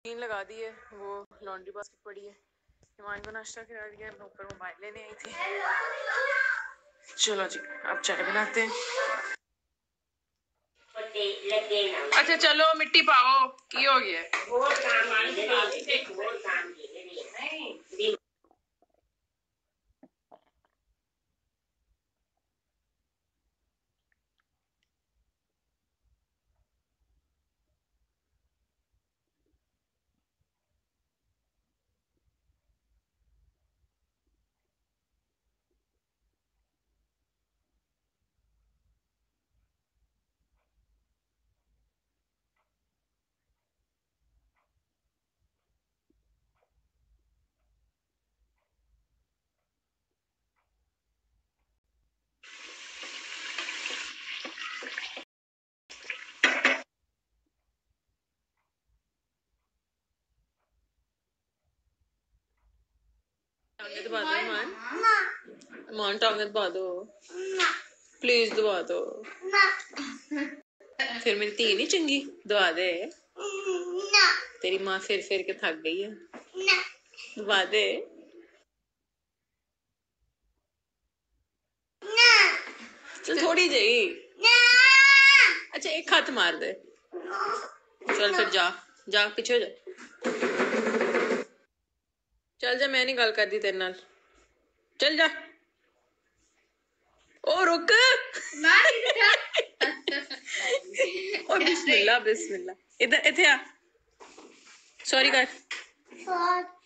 Machine लगा दी है, वो लॉन्ड्री बास्केट पड़ी है। हिमांशु को नाश्ता खिला दिया, मैं ऊपर मोबाइल लेने आई थी। चलो जी अब चाय बनाते हैं। अच्छा चलो मिट्टी पाओ, की हो गया टांगे दबा दो ईमान टांगे दबा दो प्लीज, दबा दो। फिर मेरी धी नहीं चंगी, दबा दे। तेरी माँ फिर फिर के थक गई है, दबा दे। चल थोड़ी जी, अच्छा एक हाथ मार दे। चल फिर जा जा पीछे हो जा, चल जा, मैं नहीं गल कर दी तेरे नाल, चल जा। ओ रुक ओ बिस्मिल्लाह बिस्मिल्लाह, इधर इथे आ, सॉरी कर।